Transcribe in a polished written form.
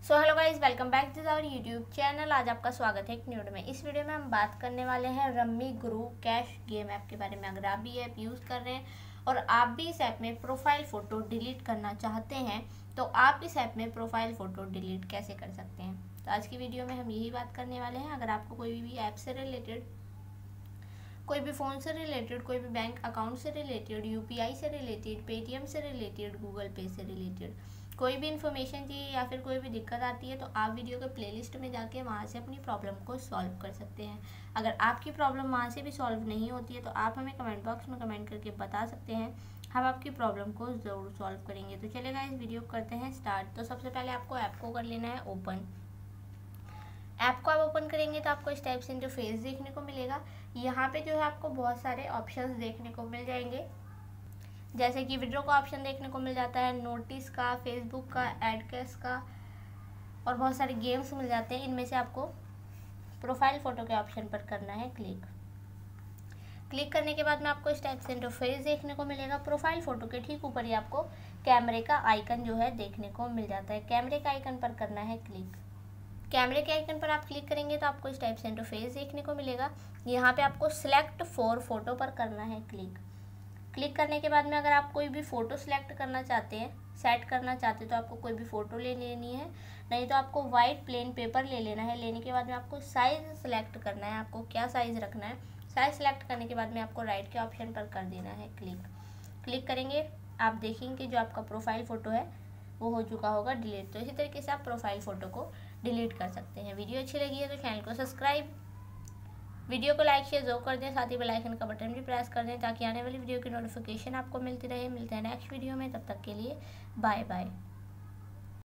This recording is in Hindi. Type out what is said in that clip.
So hello guys, welcome back to our YouTube channel. आज आपका स्वागत है एक न्यू वीडियो में। इस वीडियो में हम बात करने वाले हैं रम्मी गुरु कैश गेम ऐप के बारे में। अगर आप भी ये ऐप यूज़ कर रहे हैं और आप भी इस ऐप में प्रोफाइल फ़ोटो डिलीट करना चाहते हैं तो आप इस ऐप में प्रोफाइल फ़ोटो डिलीट कैसे कर सकते हैं, तो आज की वीडियो में हम यही बात करने वाले हैं। अगर आपको कोई भी ऐप से रिलेटेड, कोई भी फ़ोन से रिलेटेड, कोई भी बैंक अकाउंट से रिलेटेड, यूपीआई से रिलेटेड, पेटीएम से रिलेटेड, गूगल पे से रिलेटेड कोई भी इन्फॉर्मेशन चाहिए या फिर कोई भी दिक्कत आती है तो आप वीडियो के प्लेलिस्ट में जाके वहाँ से अपनी प्रॉब्लम को सॉल्व कर सकते हैं। अगर आपकी प्रॉब्लम वहाँ से भी सॉल्व नहीं होती है तो आप हमें कमेंट बॉक्स में कमेंट करके बता सकते हैं, हम आपकी प्रॉब्लम को ज़रूर सॉल्व करेंगे। तो चलेगा इस वीडियो को करते हैं स्टार्ट। तो सबसे पहले आपको ऐप को कर लेना है ओपन। ऐप को आप ओपन करेंगे तो आपको इस टाइप से इंटरफेस देखने को मिलेगा। यहाँ पे जो है आपको बहुत सारे ऑप्शंस देखने को मिल जाएंगे, जैसे कि विड्रॉ का ऑप्शन देखने को मिल जाता है, नोटिस का, फेसबुक का, एडकेस का और बहुत सारे गेम्स मिल जाते हैं। इनमें से आपको प्रोफाइल फ़ोटो के ऑप्शन पर करना है क्लिक करने के बाद में आपको इस टाइप से इंटरफेस देखने को मिलेगा। प्रोफाइल फ़ोटो के ठीक ऊपर ही आपको कैमरे का आइकन जो है देखने को मिल जाता है। कैमरे के आइकन पर करना है क्लिक। कैमरे के आइकन पर आप क्लिक करेंगे तो आपको इस टाइप से इंटरफेस देखने को मिलेगा। यहाँ पे आपको सिलेक्ट फॉर फोटो पर करना है क्लिक करने के बाद में अगर आप कोई भी फ़ोटो सेलेक्ट करना चाहते हैं, सेट करना चाहते हैं तो आपको कोई भी फ़ोटो ले लेनी है, नहीं तो आपको वाइट प्लेन पेपर ले लेना है। लेने के बाद में आपको साइज़ सेलेक्ट करना है, आपको क्या साइज़ रखना है। साइज़ सेलेक्ट करने के बाद में आपको राइट के ऑप्शन पर कर देना है क्लिक करेंगे आप देखेंगे कि जो आपका प्रोफाइल फ़ोटो है वो हो चुका होगा डिलीट। तो इसी तरीके से आप प्रोफाइल फ़ोटो को डिलीट कर सकते हैं। वीडियो अच्छी लगी है तो चैनल को सब्सक्राइब, वीडियो को लाइक शेयर जरूर कर दें, साथ ही बेल आइकन का बटन भी प्रेस कर दें ताकि आने वाली वीडियो की नोटिफिकेशन आपको मिलती रहे। मिलते हैं नेक्स्ट वीडियो में, तब तक के लिए बाय बाय।